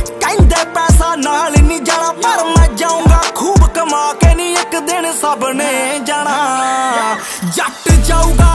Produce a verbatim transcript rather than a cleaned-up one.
कहंदे पैसा नाल नहीं जाना, पर मैं जाऊंगा खूब कमा के, नहीं एक दिन सब ने जाना। जट